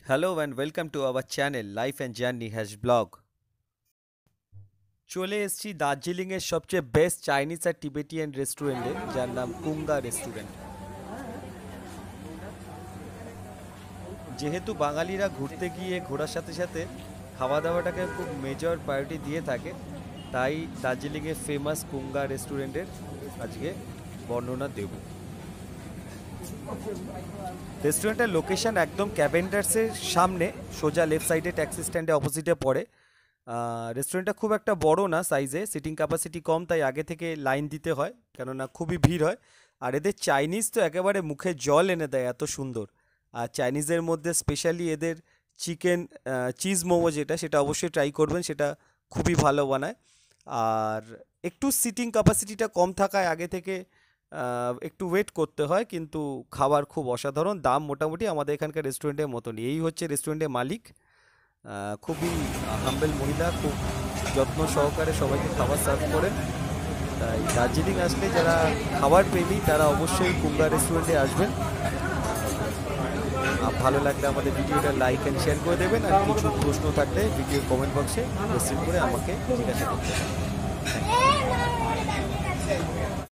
Hello and welcome to our channel Life and Journey has blog। চলে এসেছি দার্জিলিং এর সবচেয়ে বেস্ট চাইনিজ আর Tibetan রেস্টুরেন্টে, যার নাম কুঙ্গা রেস্টুরেন্ট। যেহেতু বাঙালিরা ঘুরতে গিয়ে ঘোরার সাথে সাথে খাওয়া দাওয়াটাকে খুব মেজর প্রায়োরিটি দিয়ে থাকে, তাই দার্জিলিংয়ের ফেমাস কুঙ্গা রেস্টুরেন্টের আজকে বর্ণনা দেব। রেস্টুরেন্টের লোকেশন একদম ক্যাভেন্ডার্সের সামনে, সোজা লেফট সাইডে ট্যাক্সি স্ট্যান্ডে অপোজিটে পড়ে। রেস্টুরেন্টটা খুব একটা বড় না সাইজে, সিটিং ক্যাপাসিটি কম, তাই আগে থেকে লাইন দিতে হয়, কেননা খুবই ভিড় হয়। আর এদের চাইনিজ তো একেবারে মুখে জল এনে দেয়, এত সুন্দর। আর চাইনিজের মধ্যে স্পেশালি এদের চিকেন চিজ মোমো সেটা অবশ্যই ট্রাই করবেন, সেটা খুবই ভালো বানায়। আর একটু সিটিং ক্যাপাসিটিটা কম থাকায় আগে থেকে একটু ওয়েট করতে হয়, কিন্তু খাবার খুব অসাধারণ, দাম মোটামুটি আমাদের এখানকার রেস্টুরেন্টের মতনই। এই হচ্ছে রেস্টুরেন্টের মালিক, খুবই হাম্বেল মহিলা, খুব যত্ন সহকারে সবাইকে খাবার সার্ভ করেন। তাই দার্জিলিং আসলে যারা খাবার প্রেমী তারা অবশ্যই কুঙ্গা রেস্টুরেন্টে আসবেন। ভালো লাগলে আমাদের ভিডিওটা লাইক অ্যান্ড শেয়ার করে দেবেন, আর কিছু প্রশ্ন থাকলে ভিডিও কমেন্ট বক্সে কোয়েশ্চেন করে আমাকে জিজ্ঞাসা করতে পারেন।